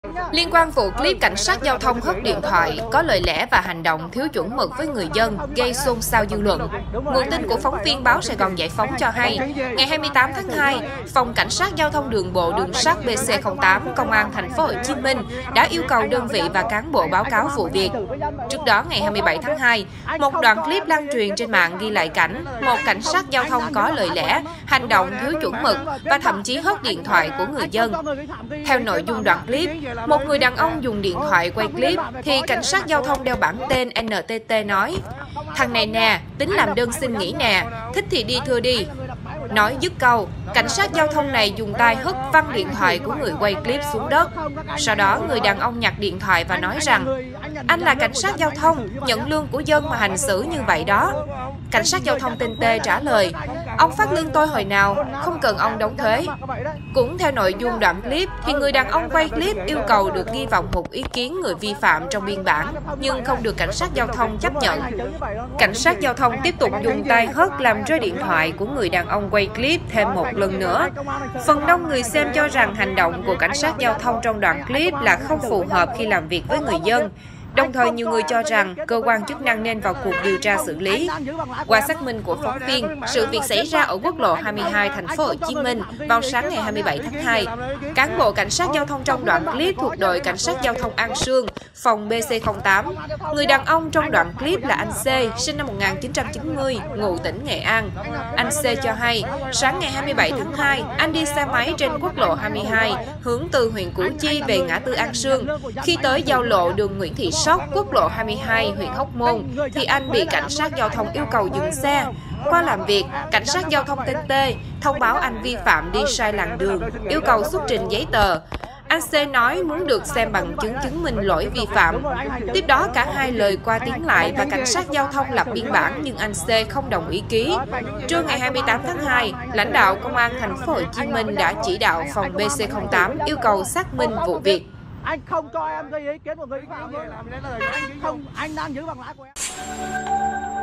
Liên quan vụ clip cảnh sát giao thông hất điện thoại, có lời lẽ và hành động thiếu chuẩn mực với người dân, gây xôn xao dư luận. Nguồn tin của phóng viên báo Sài Gòn Giải phóng cho hay, ngày 28 tháng 2, Phòng Cảnh sát Giao thông Đường bộ Đường sắt BC08, Công an Thành phố Hồ Chí Minh đã yêu cầu đơn vị và cán bộ báo cáo vụ việc. Trước đó, ngày 27 tháng 2, một đoạn clip lan truyền trên mạng ghi lại cảnh một cảnh sát giao thông có lời lẽ, hành động thiếu chuẩn mực và thậm chí hất điện thoại của người dân. Theo nội dung đoạn clip, một người đàn ông dùng điện thoại quay clip thì cảnh sát giao thông đeo bảng tên NTT nói: "Thằng này nè, tính làm đơn xin nghỉ nè, thích thì đi thưa đi." Nói dứt câu, cảnh sát giao thông này dùng tay hất văng điện thoại của người quay clip xuống đất. Sau đó, người đàn ông nhặt điện thoại và nói rằng: "Anh là cảnh sát giao thông, nhận lương của dân mà hành xử như vậy đó." Cảnh sát giao thông tên T trả lời: "Ông phát lương tôi hồi nào, không cần ông đóng thuế." Cũng theo nội dung đoạn clip, thì người đàn ông quay clip yêu cầu được ghi vào một ý kiến người vi phạm trong biên bản, nhưng không được cảnh sát giao thông chấp nhận. Cảnh sát giao thông tiếp tục dùng tay hất làm rơi điện thoại của người đàn ông quay clip thêm một lần nữa. Phần đông người xem cho rằng hành động của cảnh sát giao thông trong đoạn clip là không phù hợp khi làm việc với người dân. Đồng thời, nhiều người cho rằng cơ quan chức năng nên vào cuộc điều tra xử lý. Qua xác minh của phóng viên, sự việc xảy ra ở quốc lộ 22 Thành phố Hồ Chí Minh vào sáng ngày 27 tháng 2. Cán bộ cảnh sát giao thông trong đoạn clip thuộc đội cảnh sát giao thông An Sương, phòng BC08. Người đàn ông trong đoạn clip là anh C, sinh năm 1990, ngụ tỉnh Nghệ An. Anh C cho hay, sáng ngày 27 tháng 2, anh đi xe máy trên quốc lộ 22, hướng từ huyện Củ Chi về ngã tư An Sương. Khi tới giao lộ đường Nguyễn Thị Sóc, quốc lộ 22, huyện Hóc Môn, thì anh bị cảnh sát giao thông yêu cầu dừng xe. Qua làm việc, cảnh sát giao thông tên T thông báo anh vi phạm đi sai làn đường, yêu cầu xuất trình giấy tờ. Anh C nói muốn được xem bằng chứng chứng minh lỗi vi phạm. Tiếp đó, cả hai lời qua tiếng lại và cảnh sát giao thông lập biên bản, nhưng anh C không đồng ý ký. Trưa ngày 28 tháng 2, lãnh đạo Công an Thành phố Hồ Chí Minh đã chỉ đạo phòng BC08 yêu cầu xác minh vụ việc. Anh không cho em gây ý kiến của người không, anh đang giữ bằng lái của em.